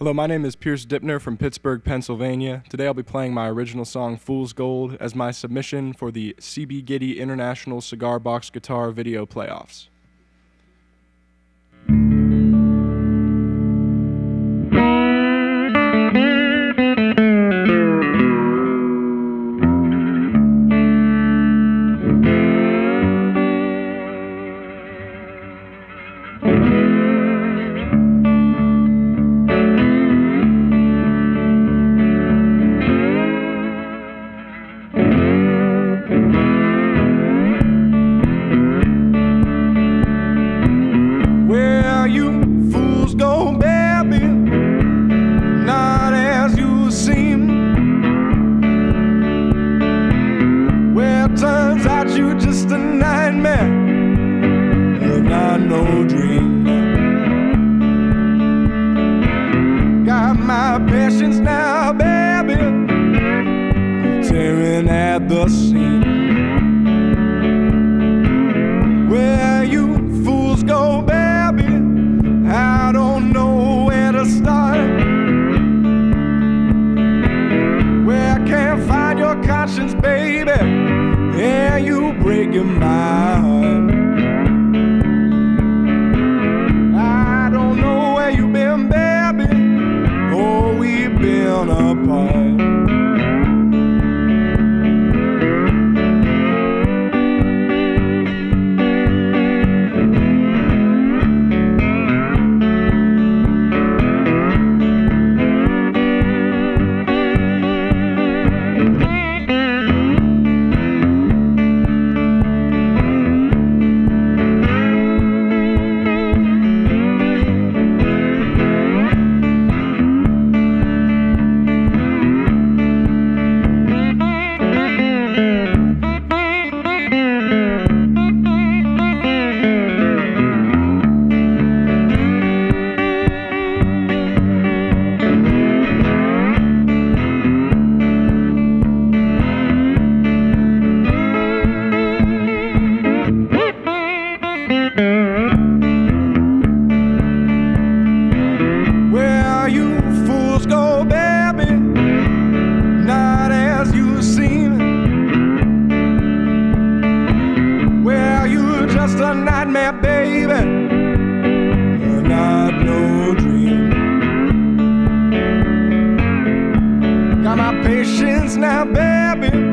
Hello, my name is Pierce Dipner from Pittsburgh, Pennsylvania. Today I'll be playing my original song, Fool's Gold, as my submission for the CB Giddy International Cigar Box Guitar Video Playoffs. Turns out you're just a nightmare and not no dream. Got my patience now, baby, tearing at the seam. Where you fools go, baby, I don't know where to start. Where I can't find your conscience, baby, yeah, you breaking my heart. I don't know where you been, baby. Oh, we've been apart. Where you fools go, baby, not as you seem. Where you just a nightmare, baby, not no dream. Got my patience now, baby,